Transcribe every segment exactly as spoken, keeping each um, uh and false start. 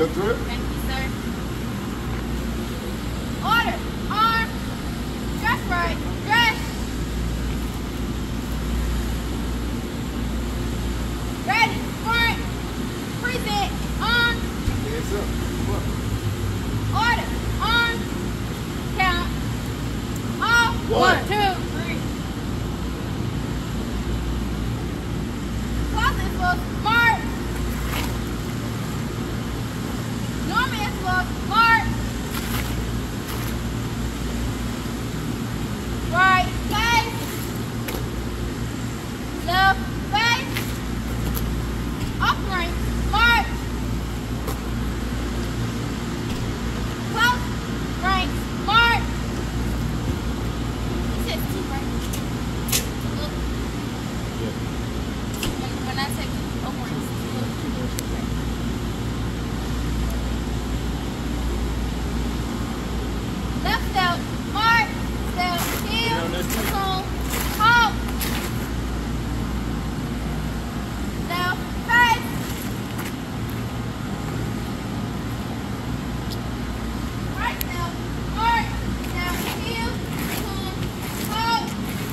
Look through it. Thank you, sir. Order. Arm. Dress right. Dress. Ready. Front. Present. On. Hands up. Come on. Order. On. Count. Off. One. One, two, three. Closet is for mark. Norman is for mark. Right face. Left face. Up rank. Mark. Close rank. Mark. He says two ranks. Look. When, when I take up ranks. Left step. Mark. Step. Heel. Platoon. Halt. Left face. Right step. Mark. Step. Heel. Platoon. Halt.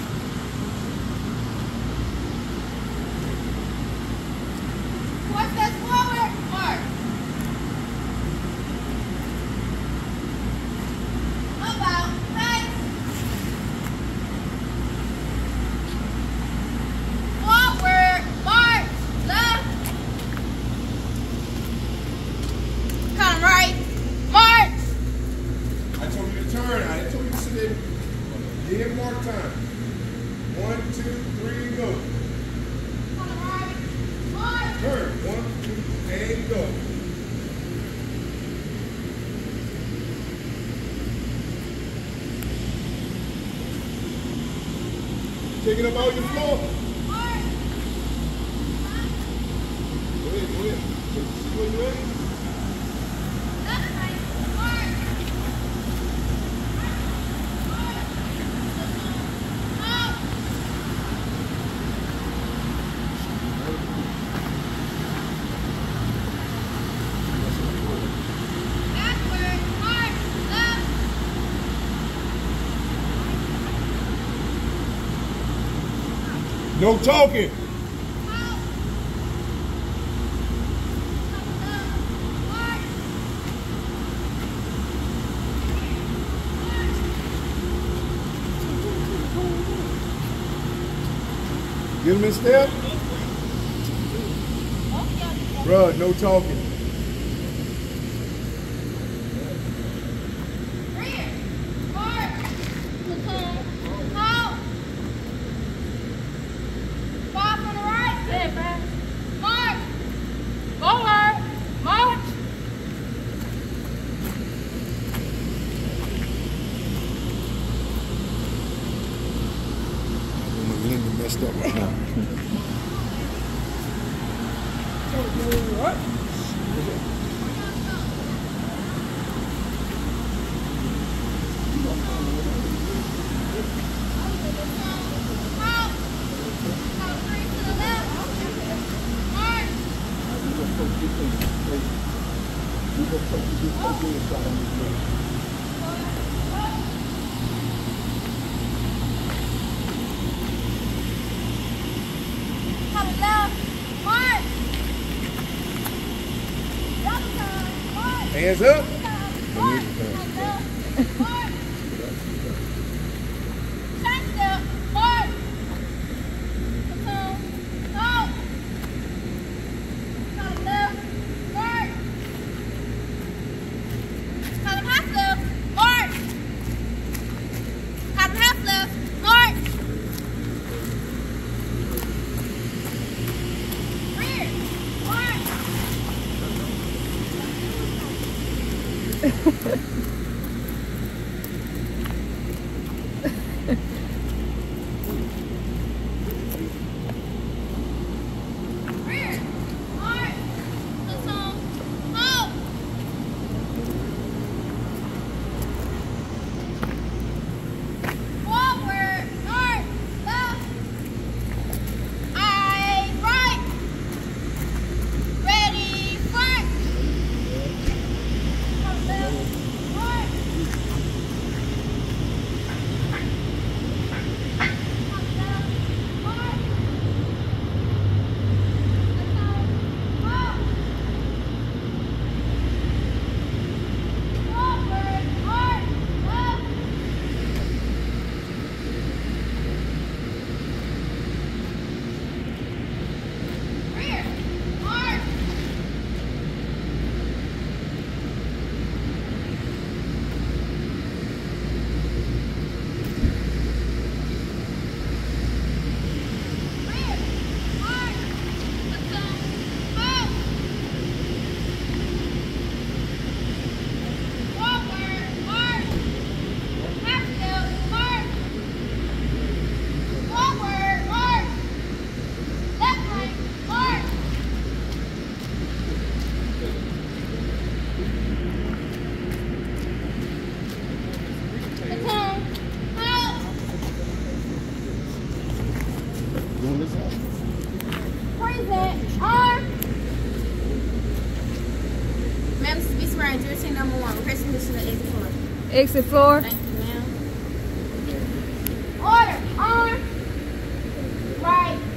Four steps forward. Mark. About face. Forward. March. Left. Come right. March. I told you to turn. I told you to sit in. Dead mark time. One, two, three, go. Come right. March. Turn. One, two, and go. Taking up all your floor. March. Go ahead, go ahead. See where you at? Left right. March. March. Halt. Backward. March. Left. No talking. Halt. Left. March. Get him in step. Okay. Bruh, no talking. Rear. March. Platoon. Halt. Five on the right. Step back. March. Forward. March. Linda messed up right now. Halt. Count three to the left. March. Count left. March. Double time. March. Hands up. March. March. Side step. March. Platoon. Halt. Count left. March. Count half left. March. Count half left. March. Rear. March. Exit four. Thank you, ma'am. Order. On. Right.